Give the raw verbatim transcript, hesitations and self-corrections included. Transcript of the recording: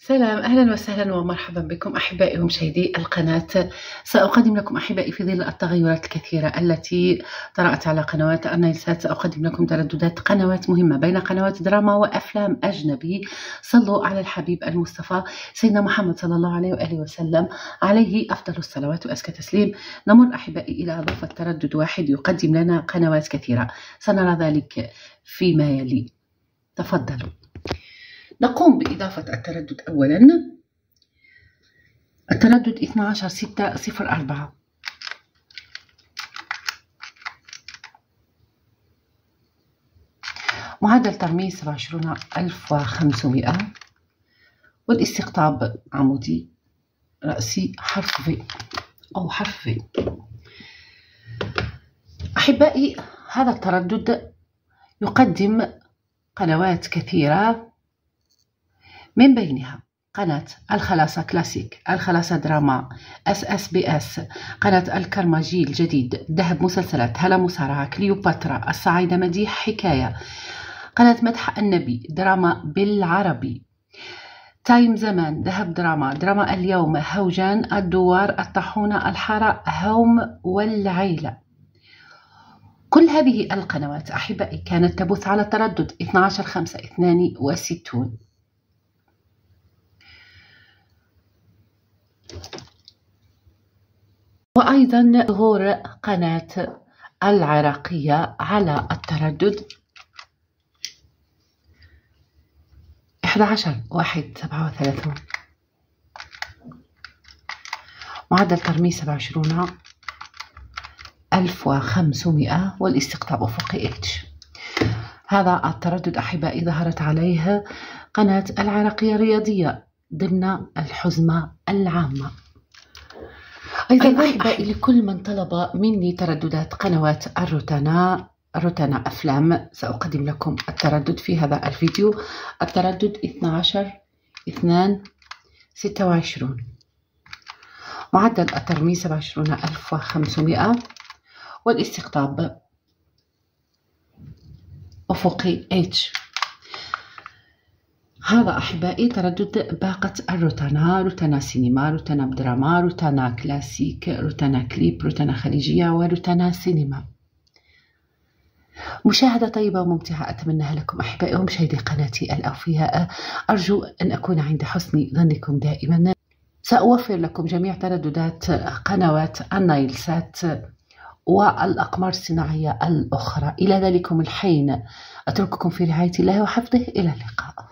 سلام، أهلا وسهلا ومرحبا بكم أحبائي ومشاهدي القناة. سأقدم لكم أحبائي في ظل التغيرات الكثيرة التي طرأت على قنوات النايلسات، سأقدم لكم ترددات قنوات مهمة بين قنوات دراما وأفلام أجنبي. صلوا على الحبيب المصطفى سيدنا محمد صلى الله عليه وآله وسلم، عليه أفضل الصلوات وأزكى تسليم. نمر أحبائي إلى إضافة تردد واحد يقدم لنا قنوات كثيرة، سنرى ذلك فيما يلي. تفضلوا. نقوم بإضافة التردد أولا، التردد اثني عشر ستة صفر أربعة، معدل ترميز سبعة وعشرين ألف وخمسمائة، والاستقطاب عمودي رأسي حرف في أو حرف في. أحبائي، هذا التردد يقدم قنوات كثيرة، من بينها قناة الخلاصة كلاسيك، الخلاصة دراما، اس اس بي اس، قناة الكرماجي الجديد، ذهب مسلسلات، هلا مصارعة، كليوباترا، الصعايدة مديح حكاية، قناة مدح النبي دراما بالعربي، تايم زمان، ذهب دراما، دراما اليوم، هوجان، الدوار، الطاحونة، الحارة، هوم والعيلة. كل هذه القنوات أحبائي كانت تبث على تردد اثني عشر خمسة اثنين وستين. وأيضا ظهور قناة العراقية على التردد أحد عشر واحد سبعة وثلاثين، معدل ترميز سبعة وعشرين ألف وخمسمائة، والاستقطاب أفقي اتش. هذا التردد أحبائي ظهرت عليه قناة العراقية الرياضية ضمن الحزمة العامة. أيضا أحبائي، لكل من طلب مني ترددات قنوات الروتانا، روتانا أفلام، سأقدم لكم التردد في هذا الفيديو. التردد اثني عشر اثنين ستة وعشرين، معدل الترميز سبعة وعشرين ألف وخمسمائة، والاستقطاب أفقي اتش. هذا أحبائي تردد باقة الروتانا، روتانا سينما، روتانا دراما، روتانا كلاسيك، روتانا كليب، روتانا خليجية، وروتانا سينما. مشاهدة طيبة وممتعة أتمنىها لكم أحبائي ومشاهدي قناتي الأوفياء. أرجو أن أكون عند حسن ظنكم دائما. سأوفر لكم جميع ترددات قنوات النايلسات والأقمار الصناعية الأخرى. إلى ذلكم الحين أترككم في رعاية الله وحفظه، إلى اللقاء.